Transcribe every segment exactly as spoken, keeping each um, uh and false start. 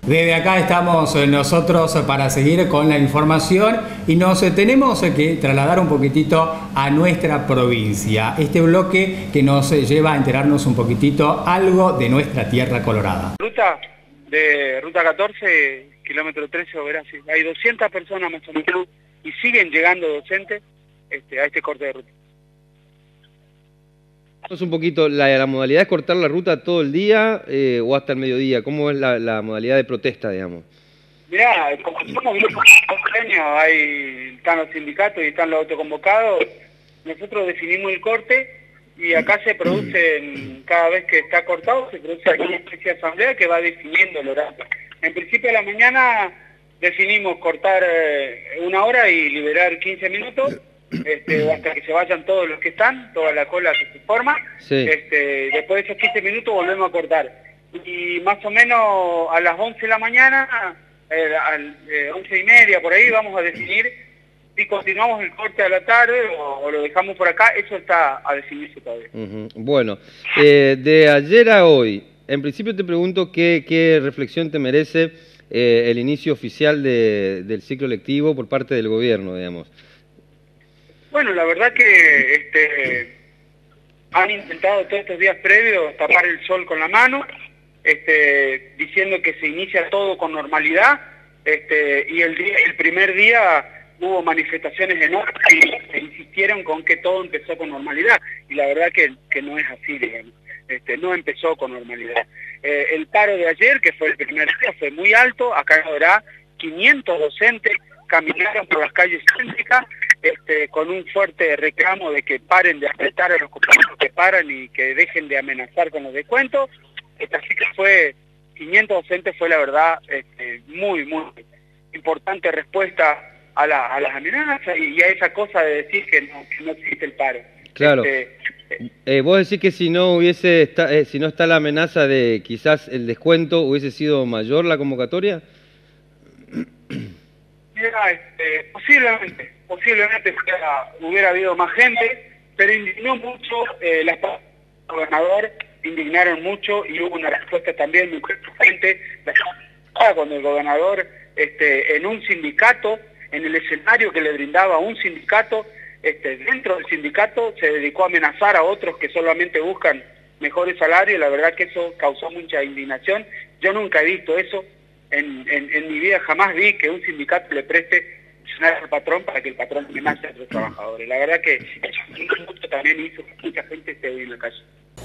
Desde acá estamos nosotros para seguir con la información y nos tenemos que trasladar un poquitito a nuestra provincia. Este bloque que nos lleva a enterarnos un poquitito algo de nuestra tierra colorada. Ruta de Ruta catorce, kilómetro trece, Oberasi. Hay doscientas personas más o menos y siguen llegando docentes este, a este corte de ruta. Un poquito, la, la modalidad es cortar la ruta todo el día eh, o hasta el mediodía. ¿Cómo es la, la modalidad de protesta, digamos? Mirá, como somos grupos convenios, hay están los sindicatos y están los autoconvocados, nosotros definimos el corte y acá se produce, cada vez que está cortado, se produce aquí una especie de asamblea que va definiendo el horario. En principio de la mañana definimos cortar eh, una hora y liberar quince minutos. Este, hasta que se vayan todos los que están, toda la cola que se forma, sí. este, después de esos quince minutos volvemos a cortar. Y más o menos a las once de la mañana, eh, a las eh, once y media, por ahí, vamos a definir si continuamos el corte a la tarde o, o lo dejamos por acá. Eso está a definirse todavía. Uh-huh. Bueno, eh, de ayer a hoy, en principio te pregunto qué, qué reflexión te merece eh, el inicio oficial de, del ciclo lectivo por parte del gobierno, digamos. Bueno, la verdad que este, han intentado todos estos días previos tapar el sol con la mano, este, diciendo que se inicia todo con normalidad, este, y el, día, el primer día hubo manifestaciones enormes y se insistieron con que todo empezó con normalidad, y la verdad que, que no es así, digamos, este, no empezó con normalidad. Eh, el paro de ayer, que fue el primer día, fue muy alto, acá habrá quinientos docentes caminaron por las calles céntricas, Este, con un fuerte reclamo de que paren de apretar a los compañeros que paran y que dejen de amenazar con los descuentos. Este, así que fue, quinientos docentes fue la verdad este, muy, muy importante respuesta a, la, a las amenazas y, y a esa cosa de decir que no, que no existe el paro. Claro. Este, eh, vos decís que si no hubiese esta, eh, si no está la amenaza de quizás el descuento, ¿hubiese sido mayor la convocatoria? Mira, este, posiblemente, posiblemente fuera, hubiera habido más gente, pero indignó mucho, eh, las palabras del gobernador indignaron mucho y hubo una respuesta también muy gente cuando el gobernador este, en un sindicato, en el escenario que le brindaba un sindicato, este, dentro del sindicato se dedicó a amenazar a otros que solamente buscan mejores salarios. La verdad que eso causó mucha indignación. Yo nunca he visto eso. En, en, en mi vida jamás vi que un sindicato le preste funcionar al patrón para que el patrón amenace a otros trabajadores. La verdad que eso mucho también hizo que mucha gente esté hoy en la calle.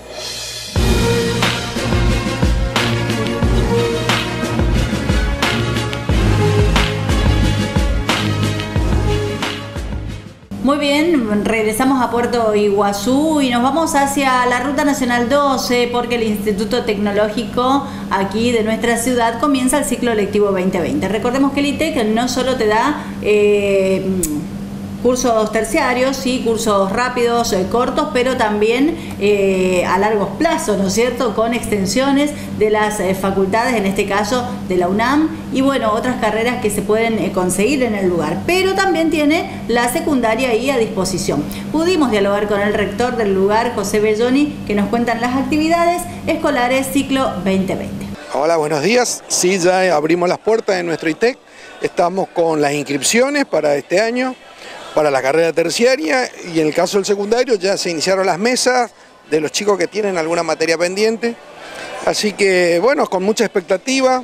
Muy bien, regresamos a Puerto Iguazú y nos vamos hacia la Ruta Nacional doce porque el Instituto Tecnológico aquí de nuestra ciudad comienza el ciclo lectivo veinte veinte. Recordemos que el I T E C no solo te da eh, cursos terciarios, sí, cursos rápidos, eh, cortos, pero también eh, a largos plazos, ¿no es cierto?, con extensiones de las eh, facultades, en este caso de la UNAM, y bueno, otras carreras que se pueden eh, conseguir en el lugar, pero también tiene la secundaria ahí a disposición. Pudimos dialogar con el rector del lugar, José Belloni, que nos cuentan las actividades escolares ciclo veinte veinte. Hola, buenos días. Sí, ya abrimos las puertas de nuestro I T E C, estamos con las inscripciones para este año, para la carrera terciaria, y en el caso del secundario ya se iniciaron las mesas de los chicos que tienen alguna materia pendiente. Así que bueno, con mucha expectativa,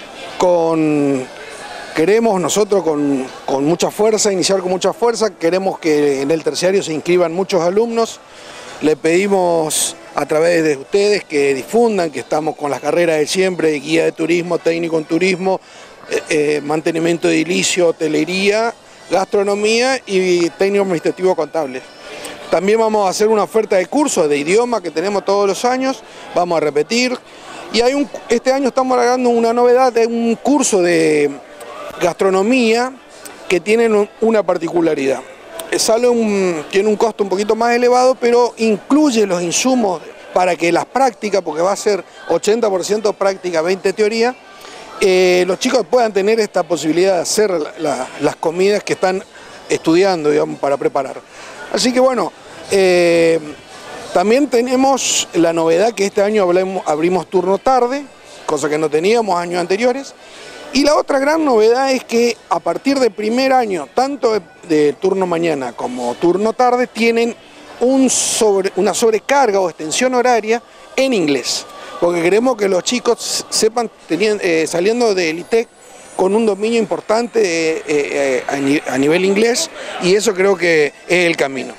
con queremos nosotros con, con mucha fuerza, iniciar con mucha fuerza, queremos que en el terciario se inscriban muchos alumnos. Le pedimos a través de ustedes que difundan que estamos con las carreras de siempre, de guía de turismo, técnico en turismo, eh, eh, mantenimiento de edilicio, hotelería, gastronomía y técnico administrativo contable. También vamos a hacer una oferta de cursos de idioma que tenemos todos los años, vamos a repetir. Y hay un, este año estamos agregando una novedad de un curso de gastronomía que tiene una particularidad. Sale un, tiene un costo un poquito más elevado, pero incluye los insumos para que las prácticas, porque va a ser ochenta por ciento práctica, veinte por ciento teoría, Eh, los chicos puedan tener esta posibilidad de hacer la, la, las comidas que están estudiando, digamos, para preparar. Así que bueno, eh, también tenemos la novedad que este año hablemos, abrimos turno tarde, cosa que no teníamos años anteriores. Y la otra gran novedad es que a partir de primer año, tanto de, de turno mañana como turno tarde, tienen un sobre, una sobrecarga o extensión horaria en inglés, porque queremos que los chicos sepan, teniendo, eh, saliendo del I T E C, con un dominio importante eh, eh, a, ni, a nivel inglés, y eso creo que es el camino.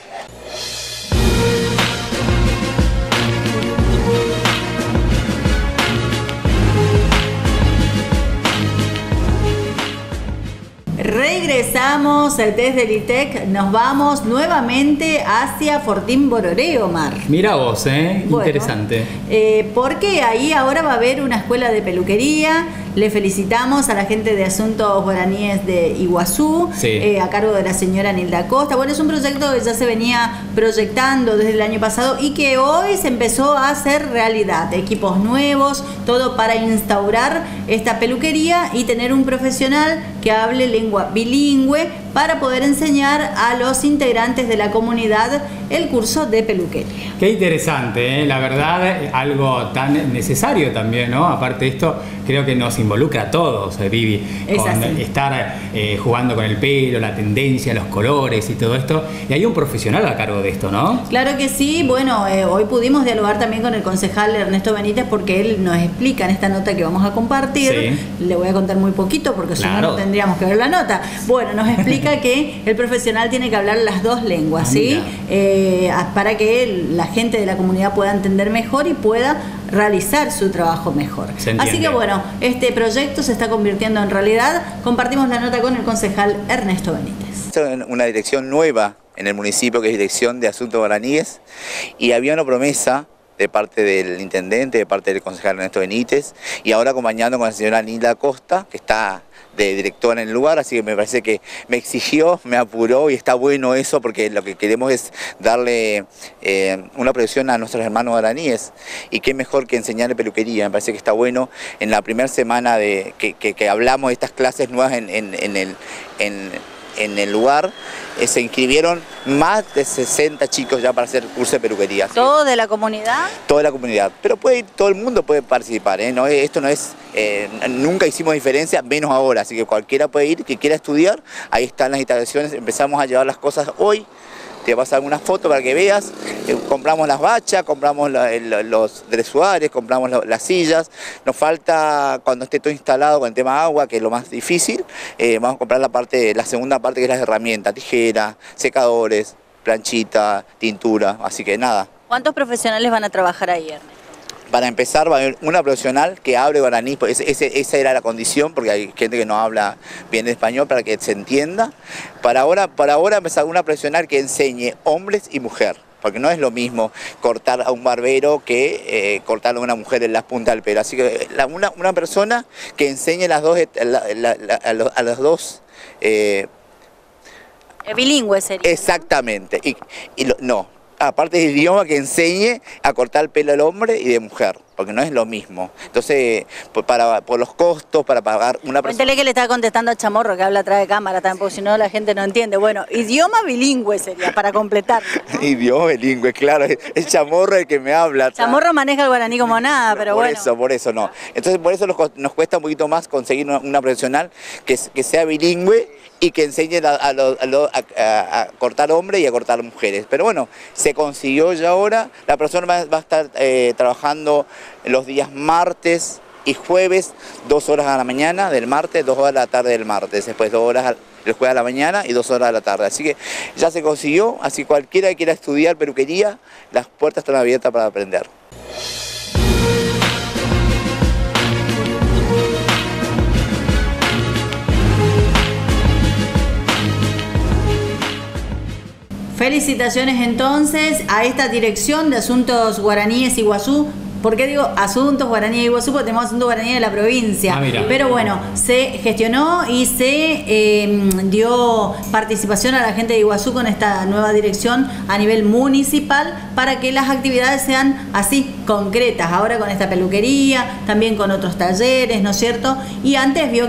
Regresamos desde el I T E C, nos vamos nuevamente hacia Fortín Bororé, Omar. Mira vos, ¿eh? Bueno, interesante. Eh, porque ahí ahora va a haber una escuela de peluquería. Le felicitamos a la gente de Asuntos Guaraníes de Iguazú, sí. eh, a cargo de la señora Nilda Costa. Bueno, es un proyecto que ya se venía proyectando desde el año pasado y que hoy se empezó a hacer realidad. Equipos nuevos, todo para instaurar esta peluquería y tener un profesional que hable lengua bilingüe para poder enseñar a los integrantes de la comunidad el curso de peluquería. Qué interesante, ¿eh? La verdad, algo tan necesario también, ¿no? Aparte de esto, creo que nos involucra a todos, eh, Vivi, con estar eh, jugando con el pelo, la tendencia, los colores y todo esto. Y hay un profesional a cargo de esto, ¿no? Claro que sí. Bueno, eh, hoy pudimos dialogar también con el concejal Ernesto Benítez porque él nos explica en esta nota que vamos a compartir. Sí. Le voy a contar muy poquito porque claro. Si no, no tendríamos que ver la nota. Bueno, nos explica que el profesional tiene que hablar las dos lenguas, ah, ¿sí? Eh, para que la gente de la comunidad pueda entender mejor y pueda realizar su trabajo mejor. Así que bueno, este proyecto se está convirtiendo en realidad. Compartimos la nota con el concejal Ernesto Benítez. Es una dirección nueva en el municipio, que es Dirección de Asuntos Guaraníes, y había una promesa de parte del intendente, de parte del concejal Ernesto Benítez, y ahora acompañando con la señora Nilda Costa, que está de directora en el lugar, así que me parece que me exigió, me apuró, y está bueno eso porque lo que queremos es darle eh, una proyección a nuestros hermanos guaraníes, y qué mejor que enseñarle peluquería. Me parece que está bueno. En la primera semana de que, que, que hablamos de estas clases nuevas en, en, en, el, en, en el lugar, eh, se inscribieron más de sesenta chicos ya para hacer curso de peluquería. ¿Todo de la comunidad? Toda la comunidad, pero puede ir, todo el mundo puede participar, ¿eh? No, esto no es, eh, nunca hicimos diferencia, menos ahora, así que cualquiera puede ir, que quiera estudiar, ahí están las instalaciones, empezamos a llevar las cosas hoy. Te vas a dar una foto para que veas, eh, compramos las bachas, compramos la, el, los dresuares, compramos la, las sillas, nos falta cuando esté todo instalado con el tema agua, que es lo más difícil, eh, vamos a comprar la parte, la segunda parte que es las herramientas, tijera, secadores, planchita, tintura, así que nada. ¿Cuántos profesionales van a trabajar ahí, Ernesto? Para empezar va a haber una profesional que hable guaraní, pues ese, esa era la condición, porque hay gente que no habla bien español, para que se entienda. Para ahora, para ahora empezar una profesional que enseñe hombres y mujer, porque no es lo mismo cortar a un barbero que eh, cortar a una mujer en las puntas del pelo. Así que la, una, una persona que enseñe las dos, la, la, la, a, los, a los dos... Eh, bilingüe sería. Exactamente. Y, y lo, no. Aparte del idioma, que enseñe a cortar el pelo al hombre y de mujer, porque no es lo mismo. Entonces, por, para, por los costos, para pagar una persona... Cuéntele que le estaba contestando a Chamorro, que habla atrás de cámara también, porque si no la gente no entiende. Bueno, idioma bilingüe sería, para completar, ¿no? Idioma bilingüe, claro, es Chamorro el que me habla. Chamorro maneja el guaraní como nada, pero por bueno. Por eso, por eso no. Entonces, por eso nos, nos cuesta un poquito más conseguir una, una profesional que, que sea bilingüe y que enseñe a, a, a, a, a cortar hombres y a cortar mujeres. Pero bueno, se consiguió ya ahora. La persona va, va a estar eh, trabajando los días martes y jueves, dos horas a la mañana del martes, dos horas a la tarde del martes, después dos horas el jueves a la mañana y dos horas a la tarde. Así que ya se consiguió, así cualquiera que quiera estudiar peluquería, las puertas están abiertas para aprender. Felicitaciones entonces a esta Dirección de Asuntos Guaraníes Iguazú. ¿Por qué digo Asuntos Guaraníes Iguazú? Porque tenemos Asuntos Guaraníes de la provincia. Ah, pero bueno, se gestionó y se eh, dio participación a la gente de Iguazú con esta nueva dirección a nivel municipal para que las actividades sean así, concretas. Ahora con esta peluquería, también con otros talleres, ¿no es cierto? Y antes vio que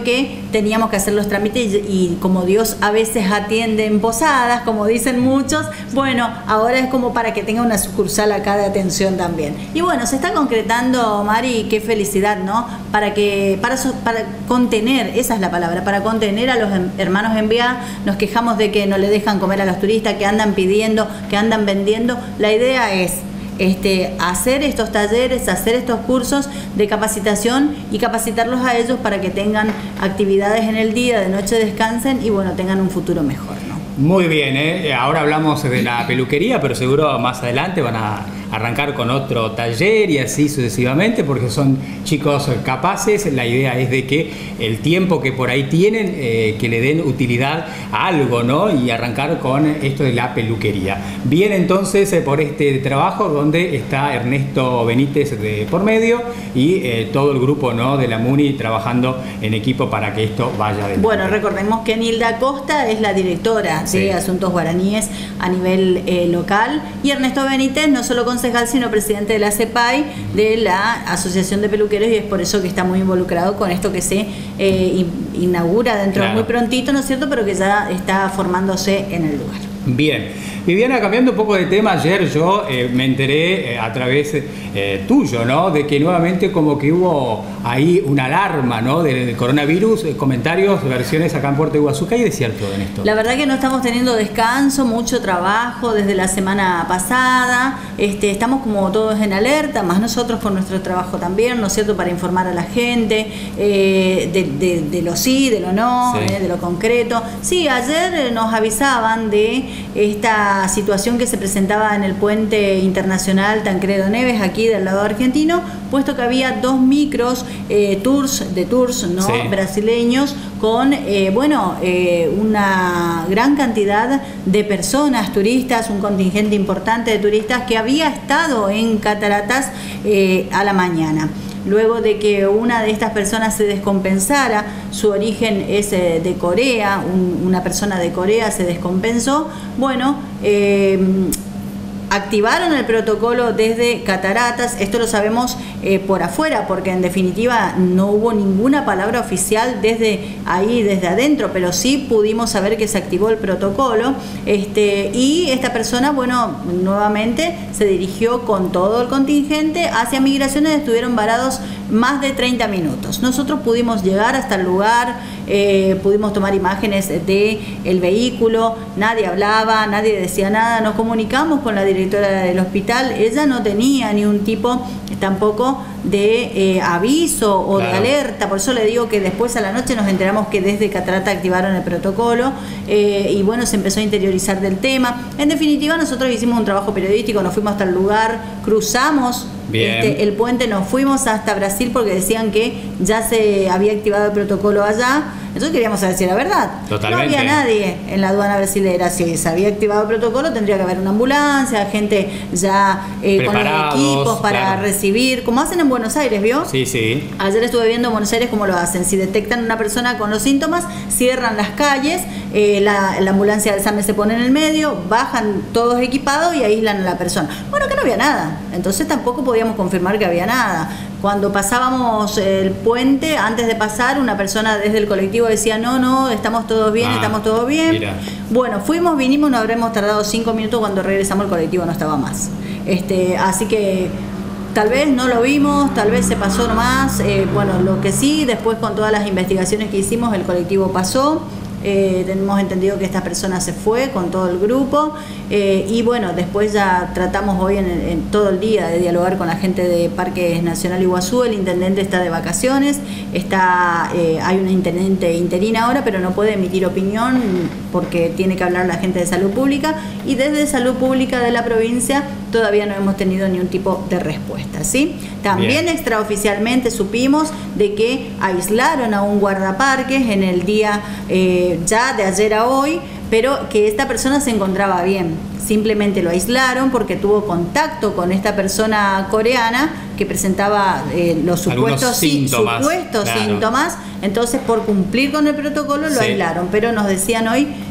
teníamos que hacer los trámites y, y como Dios a veces atiende en posadas, como dicen muchos, bueno, ahora es como para que tenga una sucursal acá de atención también. Y bueno, se está concretando, Mari, qué felicidad, ¿no? Para que, para, para contener, esa es la palabra, para contener a los hermanos en vía. Nos quejamos de que no le dejan comer a los turistas, que andan pidiendo, que andan vendiendo. La idea es Este, hacer estos talleres, hacer estos cursos de capacitación y capacitarlos a ellos para que tengan actividades en el día, de noche descansen y bueno, tengan un futuro mejor, ¿no? Muy bien, ¿eh? Ahora hablamos de la peluquería, pero seguro más adelante van a arrancar con otro taller y así sucesivamente, porque son chicos capaces. La idea es de que el tiempo que por ahí tienen, eh, que le den utilidad a algo, ¿no? Y arrancar con esto de la peluquería. Bien, entonces, eh, por este trabajo donde está Ernesto Benítez de por medio y eh, todo el grupo, ¿no?, de la MUNI trabajando en equipo para que esto vaya adelante. Bueno, recordemos que Nilda Costa es la directora sí. de Asuntos Guaraníes a nivel eh, local, y Ernesto Benítez no solo concejal, sino presidente de la CEPAI, de la Asociación de Peluqueros, y es por eso que está muy involucrado con esto que se eh, inaugura dentro claro. de muy prontito, ¿no es cierto?, pero que ya está formándose en el lugar. Bien. Viviana, cambiando un poco de tema, ayer yo eh, me enteré eh, a través eh, tuyo, ¿no?, de que nuevamente como que hubo ahí una alarma, ¿no?, del, del coronavirus, eh, comentarios, versiones acá en Puerto Iguazú. ¿Qué hay de cierto en esto? La verdad que no estamos teniendo descanso, mucho trabajo desde la semana pasada, este, estamos como todos en alerta, más nosotros con nuestro trabajo también, ¿no es cierto?, para informar a la gente eh, de, de, de lo sí, de lo no, sí. eh, de lo concreto. Sí, ayer nos avisaban de esta situación que se presentaba en el puente internacional Tancredo Neves, aquí del lado argentino, puesto que había dos micros eh, tours de tours no sí. brasileños con eh, bueno eh, una gran cantidad de personas, turistas, un contingente importante de turistas que había estado en Cataratas eh, a la mañana. Luego de que una de estas personas se descompensara, su origen es eh, de Corea, un, una persona de Corea se descompensó, bueno, eh, activaron el protocolo desde Cataratas. Esto lo sabemos eh, por afuera, porque en definitiva no hubo ninguna palabra oficial desde ahí, desde adentro, pero sí pudimos saber que se activó el protocolo, este, y esta persona, bueno, nuevamente se dirigió con todo el contingente hacia Migraciones. Estuvieron varados más de treinta minutos. Nosotros pudimos llegar hasta el lugar, eh, pudimos tomar imágenes del vehículo, nadie hablaba, nadie decía nada, nos comunicamos con la directora del hospital, ella no tenía ni un tipo tampoco de eh, aviso o claro. de alerta, por eso le digo que después a la noche nos enteramos que desde Catarata activaron el protocolo eh, y bueno, se empezó a interiorizar del tema. En definitiva, nosotros hicimos un trabajo periodístico, nos fuimos hasta el lugar, cruzamos este, el puente, nos fuimos hasta Brasil porque decían que ya se había activado el protocolo allá. Entonces queríamos saber si era verdad. Totalmente. No había nadie en la aduana brasilera. Si se había activado el protocolo, tendría que haber una ambulancia, gente ya eh, con los equipos para claro. recibir, como hacen en Buenos Aires, ¿vio? Sí, sí. Ayer estuve viendo en Buenos Aires cómo lo hacen. Si detectan una persona con los síntomas, cierran las calles, eh, la, la ambulancia del SAME se pone en el medio, bajan todos equipados y aíslan a la persona. Bueno, que no había nada. Entonces tampoco podíamos confirmar que había nada. Cuando pasábamos el puente, antes de pasar, una persona desde el colectivo decía, no, no, estamos todos bien, ah, estamos todos bien. Mira. Bueno, fuimos, vinimos, nos habremos tardado cinco minutos, cuando regresamos el colectivo no estaba más. Este, así que tal vez no lo vimos, tal vez se pasó nomás. Eh, bueno, lo que sí, después con todas las investigaciones que hicimos, el colectivo pasó. Eh, tenemos entendido que esta persona se fue con todo el grupo eh, y bueno, después ya tratamos hoy en, en todo el día de dialogar con la gente de Parques Nacional Iguazú. El intendente está de vacaciones, está eh, hay una intendente interina ahora, pero no puede emitir opinión porque tiene que hablar la gente de Salud Pública, y desde Salud Pública de la provincia todavía no hemos tenido ni un tipo de respuesta, ¿sí? También Bien. extraoficialmente supimos de que aislaron a un guardaparques en el día eh, ya de ayer a hoy, pero que esta persona se encontraba bien. Simplemente lo aislaron porque tuvo contacto con esta persona coreana que presentaba eh, los supuestos síntomas, supuestos claro. síntomas. Entonces, por cumplir con el protocolo, lo sí. aislaron. Pero nos decían hoy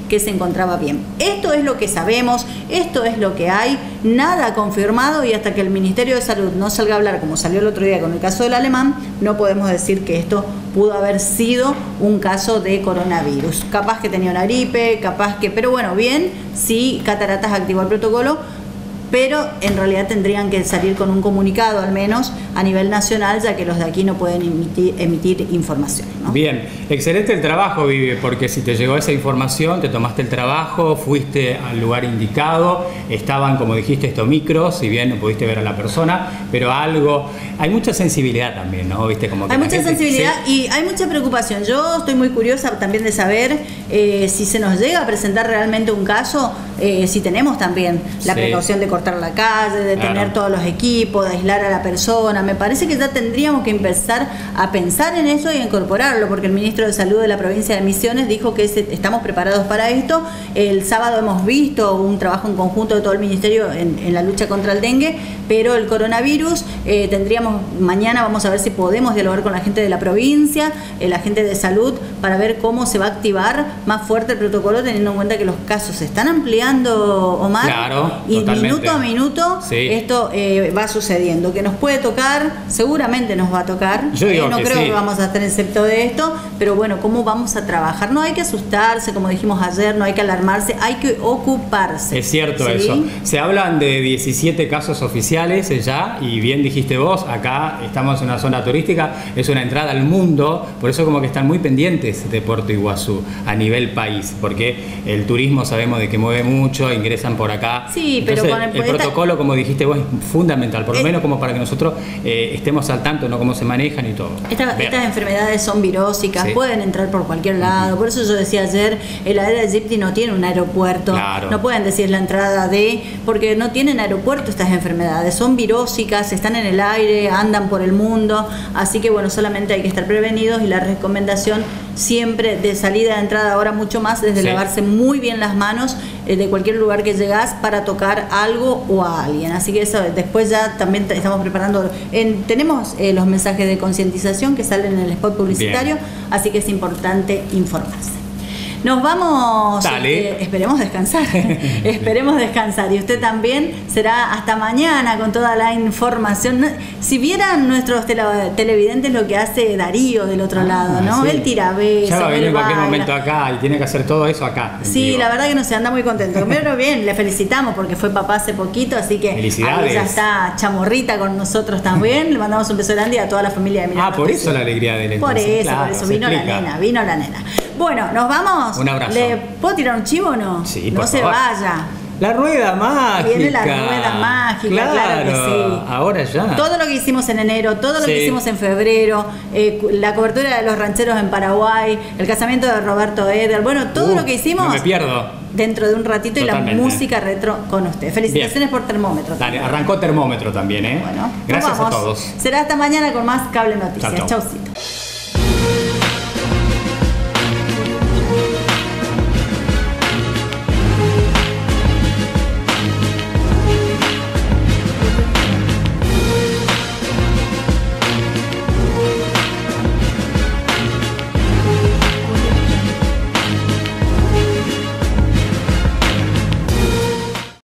que se encontraba bien. Esto es lo que sabemos, esto es lo que hay, nada confirmado, y hasta que el Ministerio de Salud no salga a hablar, como salió el otro día con el caso del alemán, no podemos decir que esto pudo haber sido un caso de coronavirus. Capaz que tenía una gripe, capaz que... Pero bueno, bien, si Cataratas activó el protocolo, pero en realidad tendrían que salir con un comunicado al menos a nivel nacional, ya que los de aquí no pueden emitir, emitir información, ¿no? Bien, excelente el trabajo, Vivi, porque si te llegó esa información, te tomaste el trabajo, fuiste al lugar indicado, estaban, como dijiste, estos micros, si bien no pudiste ver a la persona, pero algo, hay mucha sensibilidad también, ¿no? ¿Viste? Como que hay mucha gente, sensibilidad sí. Y hay mucha preocupación. Yo estoy muy curiosa también de saber eh, si se nos llega a presentar realmente un caso, eh, si tenemos también la Sí. precaución de cortar la calle, de Claro. tener todos los equipos, de aislar a la persona. Me parece que ya tendríamos que empezar a pensar en eso y a incorporarlo, porque el ministro de Salud de la provincia de Misiones dijo que se, estamos preparados para esto. El sábado hemos visto un trabajo en conjunto de todo el ministerio en, en la lucha contra el dengue, pero el coronavirus, eh, tendríamos, mañana vamos a ver si podemos dialogar con la gente de la provincia, eh, la gente de salud, para ver cómo se va a activar más fuerte el protocolo, teniendo en cuenta que los casos se están ampliando, Omar, Claro, y totalmente. minuto a minuto Sí. esto eh, va sucediendo. Que nos puede tocar, seguramente nos va a tocar. Yo digo Eh, no que creo sí. que vamos a estar excepto de esto, pero bueno, ¿cómo vamos a trabajar? No hay que asustarse, como dijimos ayer, no hay que alarmarse, hay que ocuparse. Es cierto ¿sí? eso. Se hablan de diecisiete casos oficiales ya, y bien dijiste vos, acá estamos en una zona turística, es una entrada al mundo, por eso como que están muy pendientes de Puerto Iguazú a nivel país, porque el turismo sabemos de que mueve mucho, ingresan por acá. Sí, pero Entonces, con el- el esta- protocolo, como dijiste vos, es fundamental, por lo Eh, menos como para que nosotros eh, estemos al tanto, ¿no? Cómo se manejan y todo. Esta- Bien. estas enfermedades son virósicas, Sí. pueden entrar por cualquier lado. Por eso yo decía ayer, el Aerea Aegypti no tiene un aeropuerto. Claro. No pueden decir la entrada de, porque no tienen aeropuerto estas enfermedades. Son virósicas, están en el aire, andan por el mundo. Así que bueno, solamente hay que estar prevenidos, y la recomendación siempre de salida de entrada, ahora mucho más, desde Sí. lavarse muy bien las manos eh, de cualquier lugar que llegás para tocar algo o a alguien. Así que eso, después ya también te- estamos preparando, en- tenemos eh, los mensajes de concientización que salen en el spot publicitario, Bien. así que es importante informarse. Nos vamos, Dale. eh, esperemos descansar, esperemos descansar, y usted también. Será hasta mañana con toda la información. No- Si vieran nuestros tele- televidentes lo que hace Darío del otro lado, ¿no? Ah, sí. Él tira besos, Ya va a venir él en cualquier baila. momento acá y tiene que hacer todo eso acá. en Sí, vivo. la verdad que no se anda muy contento. Pero bien, le felicitamos porque fue papá hace poquito, así que Felicidades. ahí ya está Chamorrita con nosotros también. Le mandamos un beso grande y a toda la familia de Miranda. Ah, por eso la alegría de él. Por entonces. eso, Claro, por eso se vino la explica. nena, vino la nena. Bueno, ¿nos vamos? Un abrazo. ¿Le puedo tirar un chivo o no? Sí, No por se favor. vaya. La rueda mágica. Viene la rueda mágica, claro que sí. Ahora ya. Todo lo que hicimos en enero, todo lo Sí. que hicimos en febrero, eh, la cobertura de los rancheros en Paraguay, el casamiento de Roberto Eder, bueno, todo Uh, lo que hicimos. No me pierdo. Dentro de un ratito, y Totalmente. la música retro con usted. Felicitaciones por termómetro. Dale, arrancó termómetro también, ¿eh? Bueno, nos Gracias a vamos. todos. Será hasta mañana con más Cable Noticias. Chau, chau. Chaucito.